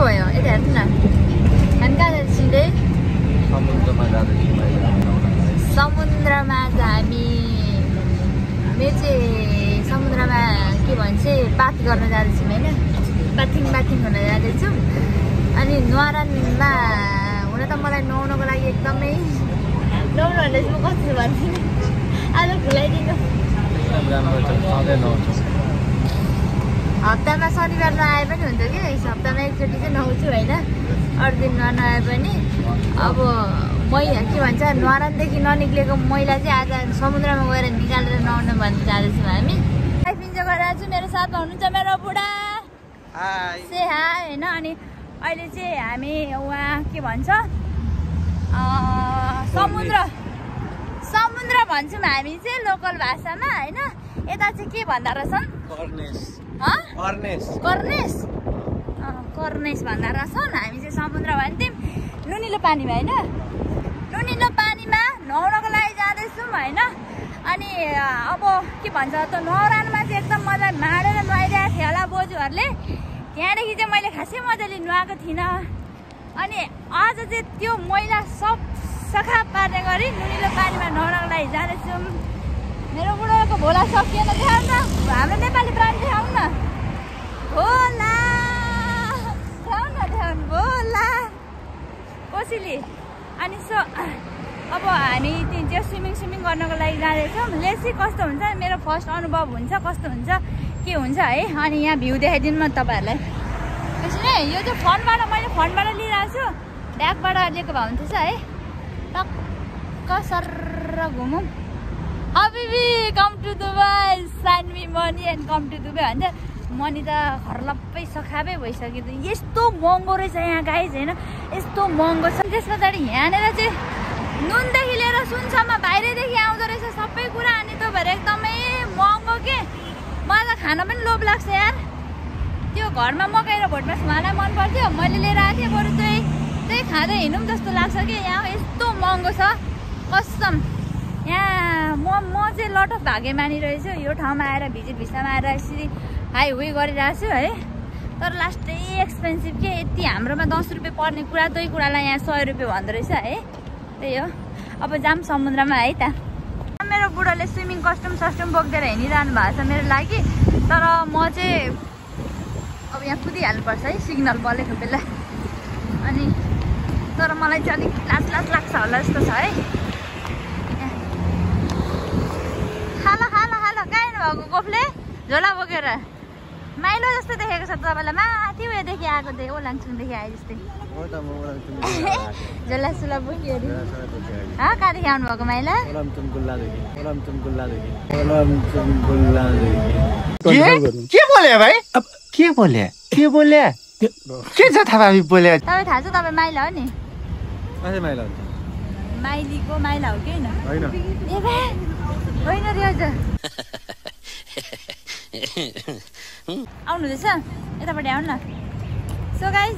भयो यता हेर्नु न हामी कहाँ जाँदैछौँ समुद्रमा हामी मेचे समुद्रमा के भन्छ बाथ गर्न जाँदैछौँ होइन बाथिङ हुन जाँदैछौँ अनि नुहारानमा हुन त मलाई नुहाउनको लागि एकदमै नुहाउनु भन्दैछु म कस्तो भन्छु आज खुलाइदिनु हप्तामा शनिबार नआए पनि हुन्छ कि हप्तामा एकचोटि चाहिँ नुहाउँछु होइन अरू दिन नआए पनि अब के भन्छ नुहारानदेखि ननिक्लेको मैला चाहिँ आज समुद्रमा गएर निकालेर नुहाउन भन्छ जाँदैछौँ हामी लाइफ इन्जोय गरिरहेको छु मेरो साथमा हुनुहुन्छ मेरो बुढा से हाय होइन अनि अहिले चाहिँ हामी उहाँ के भन्छ समुद्र भन्छौँ हामी चाहिँ लोकल भाषामा होइन यता चाहिँ के भन्दो रहेछन् कर्नेस भन्दा रहेछन् हामी चाहिँ समुद्र भन्थ्यौँ नुनिलो पानीमा होइन नुनिलो पानीमा नुहाउनको लागि जाँदैछौँ होइन अनि अब के भन्छ त नुहाउनमा चाहिँ एकदम मजा माडेर नुहाइरहेको थियो होला बोजूहरूले त्यहाँदेखि चाहिँ मैले खासै मजाले नुहाएको थिइनँ अनि आज चाहिँ त्यो मैला सब सफा पार्ने गरी नुनिलो पानीमा नुहाउनको लागि जाँदैछौँ मेरो बुढाको भोला सकिएन देखाउनु न हाम्रो नेपाली प्राणी देखाउनु न भोला देखाउनु भोला कोसिली अनि अब हामी त्यो स्विमिङ गर्नको लागि जाँदैछौँ लेसी कस्तो हुन्छ मेरो फर्स्ट अनुभव हुन्छ कस्तो हुन्छ के हुन्छ है अनि यहाँ भ्यू देखाइदिनु म तपाईँहरूलाई त्यसरी यो चाहिँ मैले फोनबाट लिइरहेको छु ब्यागबाट लिएको भए हुन्थेछ है टक्क सर घुमौँ हबिबी come to Dubai sign me money and come to Dubai भन्छ मनी त घरलप्पै सखाबै भइसक्यो यस्तो महँगो रहेछ यहाँ गाइज होइन यस्तो महँगो छ त्यस पछाडि यहाँनिर चाहिँ नुनदेखि लिएर सुनसम्म बाहिरैदेखि आउँदो रहेछ सबै कुरा अनि त्यो भएर एकदमै महँगो के मलाई त खान पनि लोभ लाग्छ यार त्यो घरमा मकै र भोटमास उहाँलाई मन पर्थ्यो मैले लिएर आएको थिएँ बरु त्यही खाँदै हिँडौँ जस्तो लाग्छ कि यहाँ यस्तो महँगो छ कसम यहाँ म चाहिँ लट अफ भाग्य मानिरहेछु यो ठाउँमा आएर भिसामा आएर यसरी हाई हुई गरिरहेको छु है तर लास्टै एक्सपेन्सिभ के यति हाम्रोमा 10 रुपियाँ पर्ने कुरा त्यही कुरालाई यहाँ 100 रुपियाँ भन्दो रहेछ है त्यही हो अब जाम समुद्रमा है त मेरो बुढाले स्विमिङ कस्ट्युम बोक्दै हिँडिरहनु भएको छ मेरो लागि तर म चाहिँ अब यहाँ कुदिहाल्नुपर्छ है सिग्नल बलेको बेला अनि तर मलाई चाहिँ अलिक लाज लाग्छ होला जस्तो छ है खाला कहीँ भएको गोफले झोला बोकेर माइलो जस्तो देखेको छ तपाईँलाई माथि उयोदेखि आएको थिएँ ओलाङचुङदेखि आए जस्तै झोला सुला बोक्यो अरे कहाँदेखि आउनु भएको माइला के बोले भाइ के बोले के छ थाहा बोले तपाईँ थाहा छ तपाईँ माइला हो नि माइलीको माइला हो कि होइन होइन रे अझ आउनुहुँदैछ यतापट्टि आउनु न सो गाइज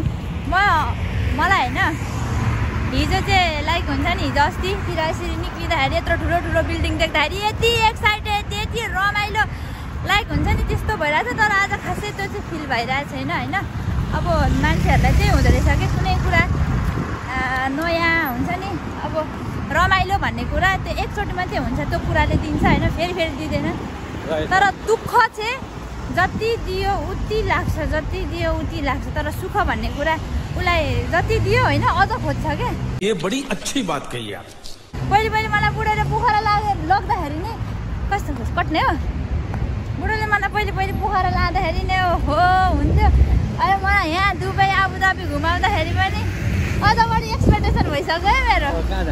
मलाई होइन हिजो चाहिँ लाइक हुन्छ नि हिजो अस्तितिर यसरी निक्लिँदाखेरि यत्रो ठुलो बिल्डिङ देख्दाखेरि यति एक्साइटेड यति रमाइलो लाइक हुन्छ नि त्यस्तो भइरहेको छ तर आज खासै त्यो चाहिँ फिल भइरहेको छैन होइन अब मान्छेहरूलाई चाहिँ हुँदो रहेछ कि कुनै कुरा नयाँ हुन्छ नि अब रमाइलो भन्ने कुरा त्यो एकचोटिमा चाहिँ हुन्छ त्यो कुराले दिन्छ होइन फेरि दिँदैन तर दुःख चाहिँ जति दियो उति लाग्छ तर सुख भन्ने कुरा उसलाई जति दियो होइन अझ खोज्छ क्या ये बडी अच्छी बात कही यार पहिले मलाई बुढाले पोखरा लग्दाखेरि नि कस्तो कट्ने हो बुढाले मलाई पहिले पोखरा लाँदाखेरि नै हो हुन्थ्यो अहिले मलाई यहाँ दुबई आबुधाबी घुमाउँदाखेरि पनि अझ बढी एक्सपेक्टेसन भइसक्यो है मेरो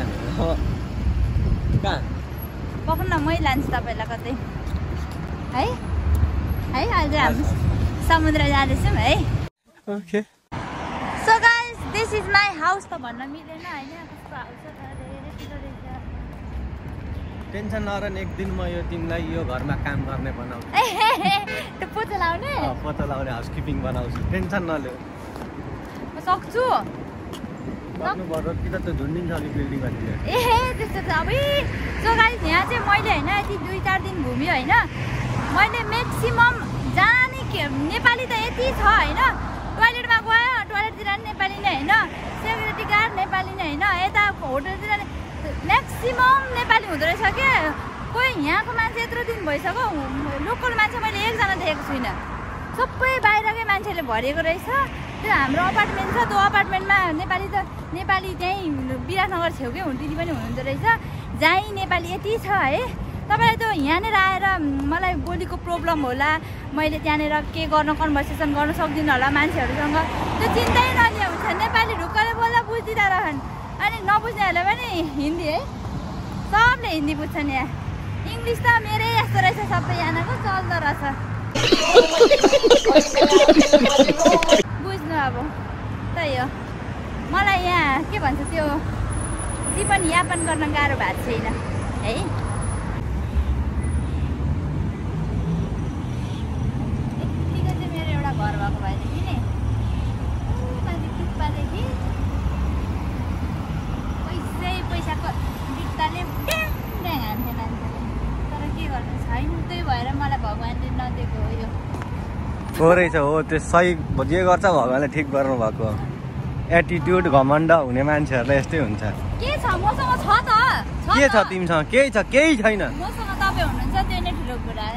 पक्नु न मै लान्छु तपाईँलाई कतै है आज हामी समुद्र जाँदैछौँ है okay so guys this is my house त भन्न मिल्दैन होइन कस्तो हाउस छ टेन्सन नरन एक दिन म यो तिमीलाई यो घरमा काम गर्ने बनाउँछु त्यो पोचा लाउने हाउसकिपिङ बनाउँछु टेन्सन नलिऊ म सक्छु गर्नुपर्छ कि त त्यो झुन्डिन्छ कि बिल्डिङ भन्ने त्यस्तो छ अब सो गाइस यहाँ चाहिँ मैले होइन यति 2-4 दिन घुम्यो होइन मैले म्याक्सिमम जाने के नेपाली त यति छ होइन टोइलेटमा गयो नेपाली नै होइन, सेक्युरिटी गार्ड नेपाली नै होइन, यता होटलतिर म्याक्सिमम नेपाली हुँदो रहेछ क्या। कोही यहाँको मान्छे यत्रो दिन भइसक्यो, लोकल मान्छे मैले एकजना देखेको छुइनँ, सबै बाहिरकै मान्छेले भरिएको रहेछ। त्यो हाम्रो अपार्टमेन्ट छ, त्यो अपार्टमेन्टमा नेपाली त्यहीँ विराटनगर छेउकै दिदी पनि हुनुहुँदो रहेछ, जहीँ नेपाली यति छ है। तपाईँलाई त्यो यहाँनिर आएर मलाई बोलीको प्रब्लम होला, मैले त्यहाँनिर के गर्न कन्भर्सेसन गर्न सक्दिनँ होला मान्छेहरूसँग, त्यो चिन्तै नलिए हुन्छ। नेपाली ढुक्कले बोल्दा बुझ्दिँदा रहन्, अनि नबुझ्नेहरूले पनि हिन्दी है, सबले हिन्दी बुझ्छन्। यहाँ इङ्ग्लिस त मेरै यस्तो रहेछ, सबैजनाको चल्दो रहेछ। बुझ्नु अब त्यही हो। मलाई यहाँ के भन्छ त्यो जीवनयापन गर्न गाह्रो भएको छैन है। यतिको चाहिँ मेरो एउटा घर भएको भएदेखि नि माथि टुप्पादेखि पैसाको बित्ताले ड्याङ ड्याङ हान्थ्यो मान्छेले, तर के गर्नु छैन, त्यही भएर मलाई भगवान्ले नदिएको हो यो। थोरै छ हो, त्यो सही जे गर्छ भगवान्ले ठिक गर्नु भएको। एटिट्युड घमण्ड हुने मान्छेहरूलाई यस्तै हुन्छ। के छ मसँग छ त, के छ तिमीसँग? केही छ? केही छैन मसँग। तपाईँ हुनुहुन्छ त्यो नै ठुलो कुरा।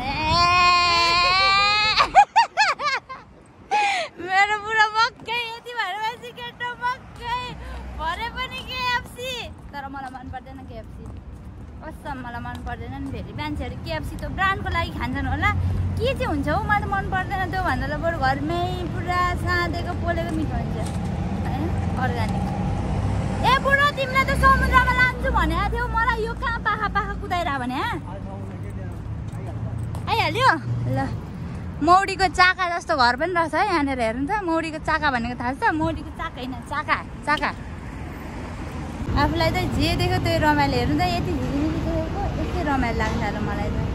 मेरो बुढो मक्कै यति भएर मान्छे केटो मक्कै भरे पनि केएफसी, तर मलाई मन पर्दैन केएफसी, कसम मलाई मन पर्दैन नि। फेरि मान्छेहरू केएफसी त ब्रान्डको लागि खान्छन् होला, के चाहिँ हुन्छ हौ, मलाई मन पर्दैन त्यो भन्दा बरु घरमै पुरा साँधेको पोलेको मिठो हुन्छ है, अर्ग्यानिक। ए बुढो तिमीलाई त समुद्रमा लान्छु भनेको थियौ, मलाई यो कहाँ पाखा पाखा कुदाइरह भने आइहाल्यो। ल मौरीको चाका जस्तो घर पनि रहेछ है यहाँनिर, हेर्नु त। मौरीको चाका भनेको थाहा छ? मौरीको चाका होइन, चाका चाका। आफूलाई त जे देख्यो त्यही रमाइलो। हेर्नु त यति झिलिमिली देखेको यति रमाइलो लाग्छ थाल्यो मलाई त।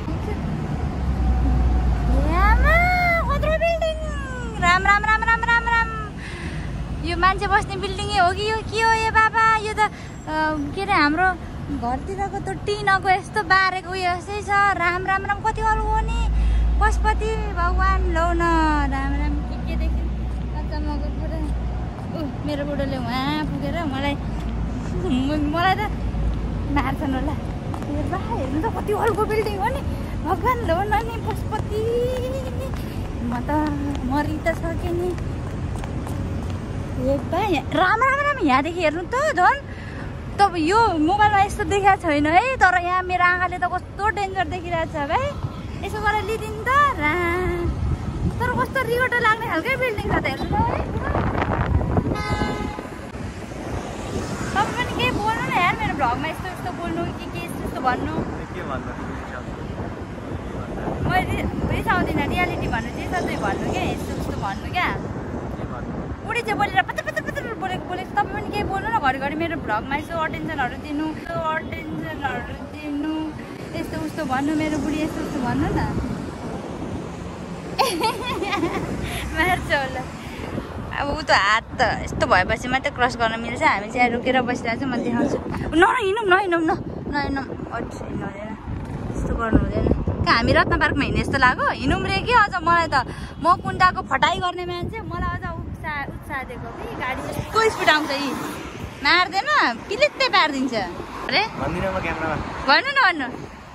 राम राम राम राम राम राम। यो मान्छे बस्ने बिल्डिङै हो कि यो के हो यो बाबा? यो त के अरे हाम्रो घरतिरको त्यो टिनको यस्तो बारेको उयो यस्तै छ। राम राम राम। कति वालो हो नि पशुपति भगवान्, लौ न राम राम। के देख्यो अचम्मको कुरा। मेरो बुढोले उहाँ पुगेर मलाई त मार्छन् होला। हेर्नु त कति वालको बिल्डिङ हो नि, भगवान् लौ न नि पशुपति। म त मरि त सकेँ नि। राम राम राम। यहाँदेखि हेर्नु त झन् त यो मोबाइलमा यस्तो देखाएको छैन है, तर यहाँ मेरो आँखाले त कस्तो डेन्जर देखिरहेको छ भाइ। यसो गरेर लिदिनु त तर कस्तो रिगोटो लाग्ने खालकै बिल्डिङ छ त। हेर्नु त है, तपाईँ पनि केही बोल्नु न यार, मेरो भ्लगमा यस्तो यस्तो बोल्नु कि के यस्तो भन्नु। मैले रिसाउँदिनँ, रियालिटी भन्नु चाहिँ सधैँ भन्नु क्या, यस्तो यस्तो भन्नु क्या। उडी चाहिँ बोलेर पत्र पत्र पत्र बोलेको तपाईँ पनि केही बोल्नु न घरिघरि मेरो भ्लगमा यसो अटेन्सनहरू दिनु, यस्तो उस्तो भन्नु, मेरो बुढी यस्तो उस्तो भन्नु न। मार्छ होला। अब ऊ त हात त यस्तो भएपछि मात्रै क्रस गर्न मिल्छ। हामी चाहिँ रोकेर बसिरहेको छौँ, म देखाउँछु। हिँडौँ हिँड्दैन, यस्तो गर्नु हुँदैन। कहाँ हामी रत्न पार्कमा हिँड्ने जस्तो लाग्यो? हिँडौँ रे के अझ। मलाई त म कुण्डाको फटाइ गर्ने मान्छे, मलाई अझ उत्साह दिएको कि गाडी यस्तो स्पिड आउँछ यी मार्दैन, पिलित्तै पारिदिन्छ। अरे भन्नु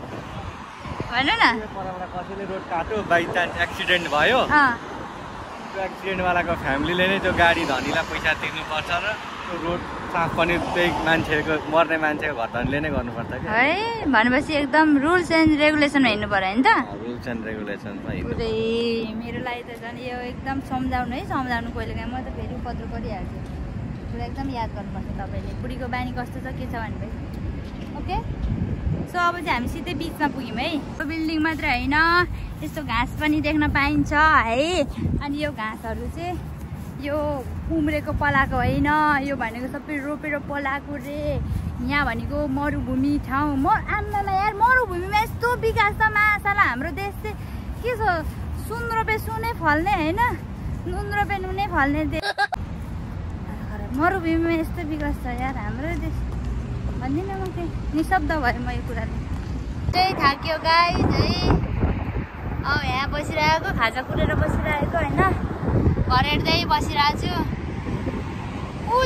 न कसैले रोड काट्यो, बाइ चान्स एक्सिडेन्ट भयो, त्यो एक्सिडेन्टवालाको फ्यामिलीले नै त्यो गाडी धनीलाई पैसा तिर्नुपर्छ र त्यो रोड साफ पनि त्यही मान्छेको मर्ने मान्छेको घरधनीले नै गर्नुपर्छ क्या है। भनेपछि एकदम रुल्स एन्ड रेगुलेसनमा हिँड्नु पर्यो नि त। रुल्स एन्ड रेगुलेसनमा हिँड्नु। मेरो लागि त झन् यो एकदम सम्झाउनु कहिले काहीँ। म त फेरि उपद्रो गरिहाल्छु। पुरा एकदम याद गर्नुपर्छ तपाईँले बुढीको बानी कस्तो छ के छ भनेपछि। ओके, सो अब चाहिँ हामी सिधै बिचमा पुग्यौँ है। बिल्डिङ मात्रै होइन, यस्तो घाँस पनि देख्न पाइन्छ है। अनि यो घाँसहरू चाहिँ यो उम्रेको पलाएको होइन, यो भनेको सबै रोपेर पलाएको रे। यहाँ भनेको मरुभूमि ठाउँ। आम्मामा यार, मरुभूमिमा यस्तो विकास छ मासाला। हाम्रो देश चाहिँ के छ, सुन रोपे सुनै फल्ने होइन, नुन रोपे नुनै फल्ने देश। मरुभूमिमा यस्तो विकास छ यार हाम्रो देश। भन्दिनँ म केही, निशब्द भयो म यो कुराले। त्यही थाक्यो गाइस है। अब यहाँ बसिरहेको, खाजा कुरेर बसिरहेको होइन, घर हेर्दै बसिरहेको छु।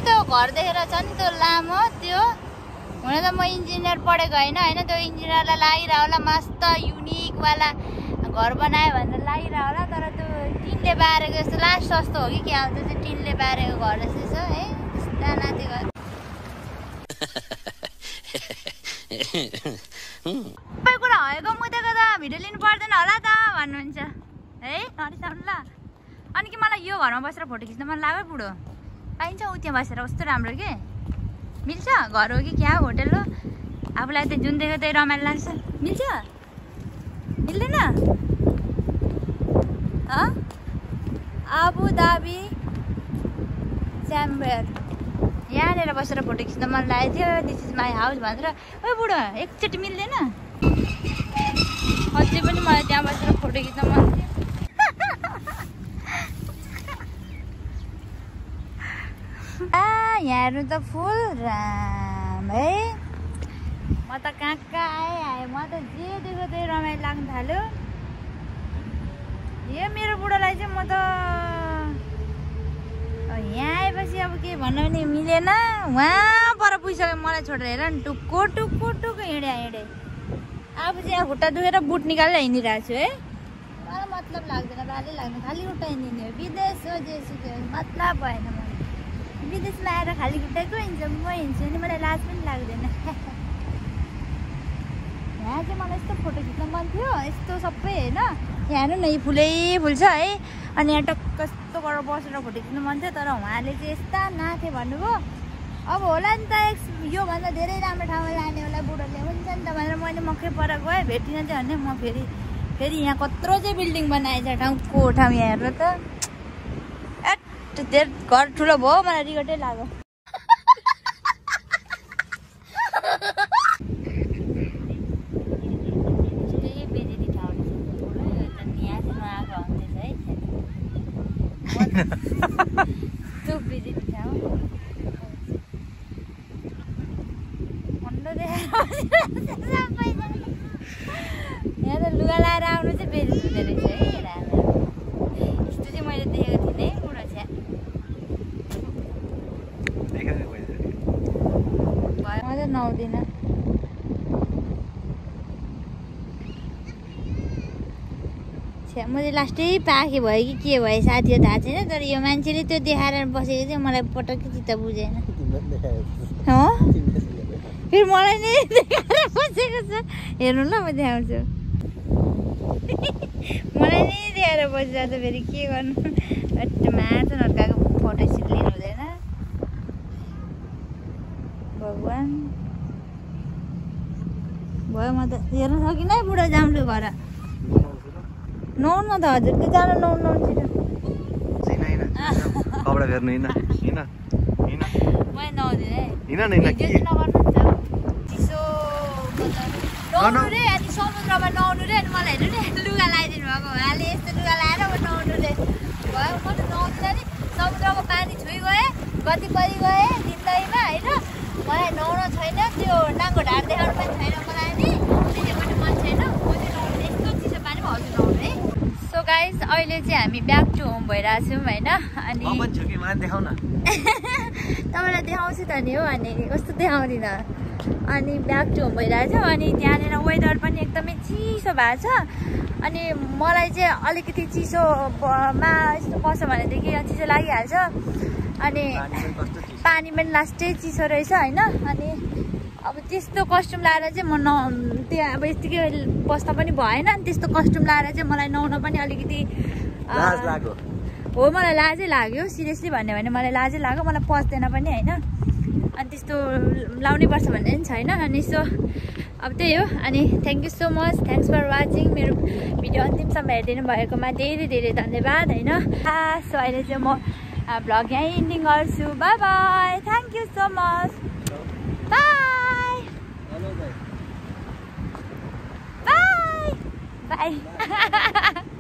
त्यो घर देखेर छ नि त्यो लामो त्यो हुन त म इन्जिनियर पढेको होइन त्यो इन्जिनियरलाई लागिरह होला मस्त युनिकवाला घर बनायो भनेर लागिरह होला तर त्यो टिनले बारेको जस्तो लास्ट सस्तो हो कि क्या हो त्यो चाहिँ टिनले बारेको घर जस्तो छ है त्यस्ता नाति घर सबै कुरा भएको मुदेको त भिडियो लिनु पर्दैन होला त भन्नुहुन्छ है नरिसाउनु ल अनि कि मलाई यो घरमा बसेर फोटो खिच्न मन लाग्यो बुढो पाइन्छ उ त्यहाँ बसेर कस्तो राम्रो के मिल्छ घर हो कि क्या होटेल हो आफूलाई त जुन देख्यो त्यही रमाइलो लाग्छ मिल्छ मिल्दैन आबु धाबी च्याम्बर यहाँनिर बसेर फोटो खिच्न मन लागेको थियो दिस इज माई हाउस भनेर ओ बुढो एकचोटि मिल्दैन अझै पनि मलाई त्यहाँ बसेर फोटो खिच्न मन थियो यहाँ हेर्नु त फुल राम है म त कहाँ आएँ म त जे देख्यो त्यही रमाइलो लाग्न थाल्यो यो मेरो बुढोलाई चाहिँ म त यहाँ आएपछि अब के भन्नु पनि मिलेन उहाँ पर पुगिसक्यो मलाई छोडेर हेर नि टुक्को टुक्को टुक्को हिँडे अब चाहिँ यहाँ खुट्टा दुखेर बुट निकालेर हिँडिरहेको छु है मलाई मतलब लाग्दैन बालै लाग्दैन खाली खुट्टा हिँडिने हो विदेश हो जेसुकै मतलब भएन मलाई विदेशमा आएर खाली खुट्टाको हिँड्छ म हिँड्छु नि मलाई लाज पनि लाग्दैन यहाँ चाहिँ मलाई यस्तो फोटो खिच्न मन थियो यस्तो सबै होइन यहाँ हेर्नु न यो फुलै फुल छ है अनि यहाँ टक्क यस्तो गरेर बसेर फोटो खिच्नु मन थियो तर उहाँले चाहिँ यस्ता नाथे भन्नुभयो अब होला नि त योभन्दा धेरै राम्रो ठाउँमा लाने होला बुढोले हुन्छ नि त भनेर मैले मकै पर गएँ भेटिनँ चाहिँ भने म फेरि यहाँ कत्रो चाहिँ बिल्डिङ बनाएछ ठाउँको ठाउँ यहाँ हेर्नु त धेरै घर ठुलो भयो मलाई रिगटै लाग्यो बेजेरी ठाउँ यहाँ चाहिँ नआएको हुँदैछ है त्यो बेजेरी ठाउँ यहाँ त लुगा लाएर आउनु चाहिँ बेजी हुँदो रहेछ है यस्तो चाहिँ मैले देखेको थिइनँ बुढो छ्या म त नआउँदिनँ छ्या म चाहिँ लास्टै पाखे भयो कि के भयो साथी थाहा छैन तर यो मान्छेले त्यो देखाएर बसेको चाहिँ मलाई पटक्कै चित्त बुझेन हो फेरि मलाई नै देखाएर बसेको छ हेर्नु ल म देखाउँछु मलाई नै देखाएर बसिरहेको छ फेरि के गर्नु मार्छ नर्काको फोटो सिट लिनु हुँदैन भगवान् भयो म त हेर्न सकिनँ है बुढो जाउँछु घर नुहाउनु त हजुर त्यो जानु नुहाउनु कपडा फेर्नु हिँड मैले नुहाउँदिनँ है नगर्नु नि त चिसो नुहाउनु रे अनि समुद्रमा नुहाउनु रे अनि मलाई हेर्नु नि लुगा लगाइदिनु भएको उहाँले यस्तो लुगा लगाएर म नुहाउनु रे भयो म त नुहाउँदिनँ नि समुद्रको पानी छोइ गएँ गति परि गएँ जिन्दगीमा होइन मलाई नुहाउनु छैन त्यो नाङ्गो ढाड देखाउनु पनि छैन मलाई नि त्यसले पनि मन छैन म चाहिँ नुहाउनु यस्तो चिसो पानीमा हजुर नुहाउनु है सो गाइस अहिले चाहिँ हामी ब्याक टु होम भइरहेको छौँ होइन अनि तपाईँलाई देखाउँछु त नि हो अनि कस्तो देखाउँदिनँ अनि ब्याक टु होम भइरहेको छ अनि त्यहाँनिर वेदर पनि एकदमै चिसो भएको छ अनि मलाई चाहिँ अलिकति चिसोमा यस्तो बस्यो भनेदेखि चिसो लागिहाल्छ अनि पानी पनि लास्टै चिसो रहेछ होइन अनि अब त्यस्तो कस्ट्युम लाएर चाहिँ म त्यो अब यतिकै बस्दा पनि भएन अनि त्यस्तो कस्ट्युम लाएर चाहिँ मलाई नुहाउन पनि अलिकति हो मलाई लाजै लाग्यो सिरियसली भन्यो भने मलाई लाजै लाग्यो मलाई पच्दैन पनि होइन अनि त्यस्तो लाउनै पर्छ भन्ने पनि छैन अनि सो अब त्यही हो अनि thank you so much thanks for watching मेरो भिडियो अन्तिमसम्म हेरिदिनु भएकोमा धेरै धेरै धन्यवाद होइन सो अहिले चाहिँ म भ्लग यहीँ इन्डिङ गर्छु bye bye thank you so much bye bye by